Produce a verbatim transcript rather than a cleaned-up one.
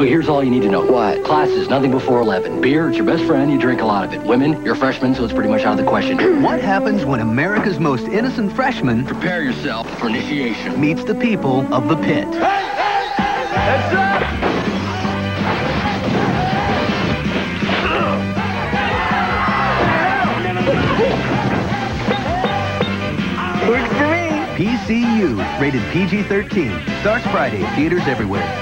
But here's all you need to know. What? Class is nothing before eleven. Beer, it's your best friend, you drink a lot of it. Women, you're freshmen, so it's pretty much out of the question. What happens when America's most innocent freshman Prepare yourself for initiation. meets the people of the pit? Hey, hey, heads up! P C U, rated P G thirteen. Starts Friday, theaters everywhere.